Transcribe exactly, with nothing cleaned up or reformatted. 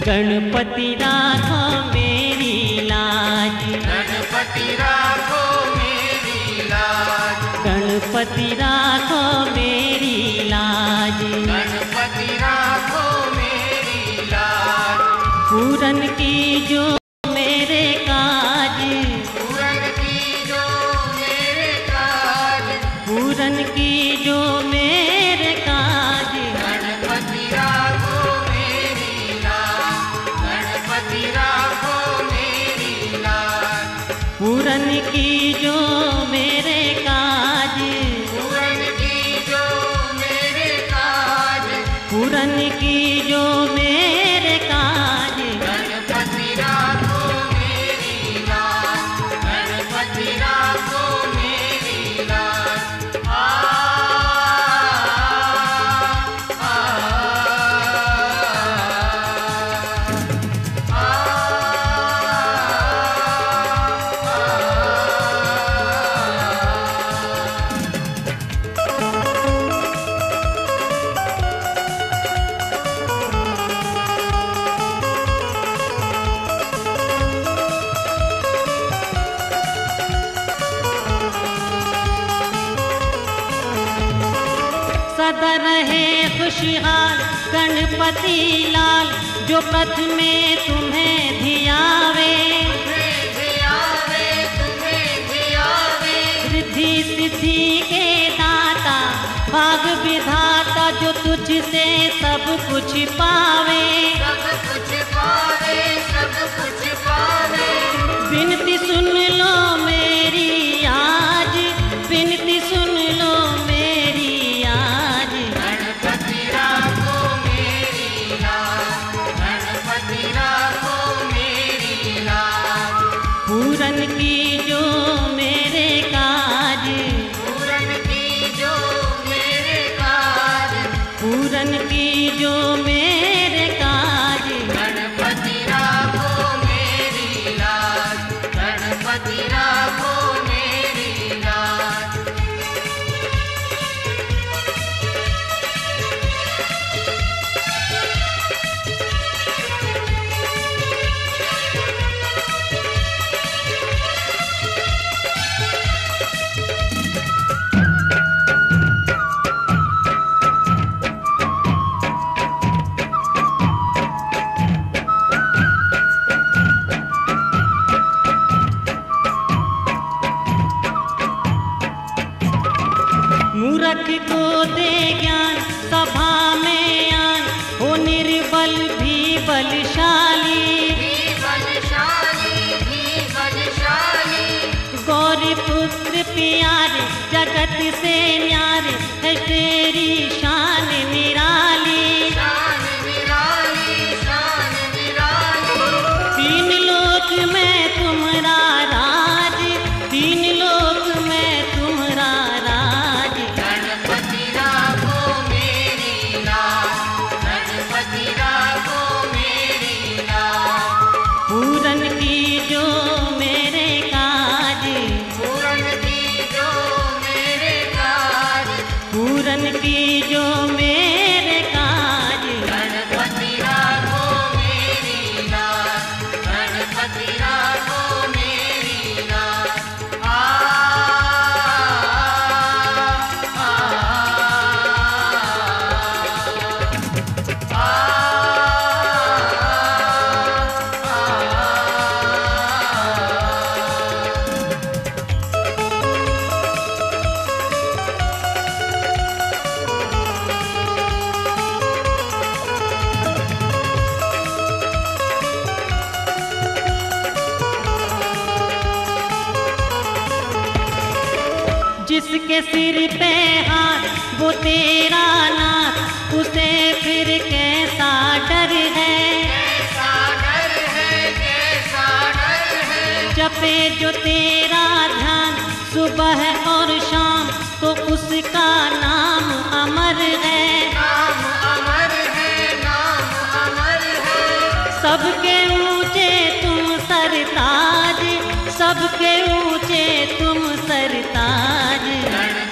गणपति राखो मेरी लाज, गणपति राखो मेरी लाज, गणपति राखो मेरी लाज, गणपति राखो मेरी लाज। पूरन की जो मेरे काज, पूरन की जो मेरे काज, पूरन की जो मेरे काज, गणपति राखो मेरी लाज, गणपति राखो मेरी लाज। पूरन की जो मेरे काज, पूरन की जो मेरे काज, पूरन की जो मेरे काज, गणपति राखो मेरी लाज, गणपति राखो मेरी लाज। आ आ सदा रहे खुशहाल गणपति लाल, जो पथ में तुम्हें धियावे, तुम्हें धियावे, तुम्हें धियावे। रिद्धि सिद्धि के दाता भाग विधाता, जो तुझसे सब कुछ पावे, सब कुछ पावे, सब कुछ पावे। विनती सुन लो मेरी आज, विनती सुन लो मेरी आज, गणपति राखो मेरी लाज, गणपति राखो मेरी लाज। पूरन की जो मेरे काज, पूरन की जो मेरे काज, पूरन की जो मेरे काज, गणपति राखो मेरी लाज, गणपति राखो मेरी लाज। मूर्ख को दे ज्ञान सभा में आन, हो निर्बल भी बलशाली, भी बलशाली, भी बलशाली। गौरी पुत्र प्यारे जगत से न्यारे, है तेरी शान निराली, शान निराली, शान निराली। तीन लोक में तुम्हारा राज, तीन लोक में तुम्हारा राज, गणपति राखो मेरी लाज, गणपति राखो मेरी लाज। पूरन की जो मेरे काज, पूरन की जो मेरे काज, पूरन की जो मेरे काज, गणपति राखो मेरी लाज, गणपति राखो मेरी लाज। आ आ आ जिसके सिर पे हाथ वो तेरा नाथ, उसे फिर कैसा डर है, कैसा डर है, कैसा डर है। जपे जो तेरा ध्यान सुबह और शाम, तो उसका नाम अमर है, नाम अमर है, नाम अमर है। सबके ऊंचे तुम सरताज, सबके ऊंचे तुम सरताज, गणपति